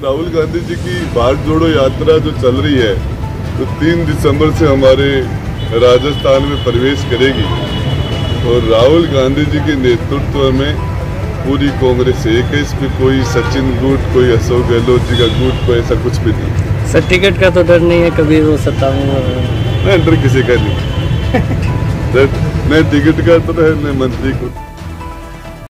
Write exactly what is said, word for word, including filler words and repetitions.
राहुल गांधी जी की भारत जोड़ो यात्रा जो चल रही है तो तीन दिसंबर से हमारे राजस्थान में प्रवेश करेगी और राहुल गांधी जी के नेतृत्व में पूरी कांग्रेस एक है। इसमें कोई सचिन गुट, कोई अशोक गहलोत जी का गुट, कोई ऐसा कुछ भी नहीं। सर टिकट का तो डर नहीं है कभी वो सत्ता में? नहीं, डर किसी का नहीं। न टिकट का तो है न मंत्री को।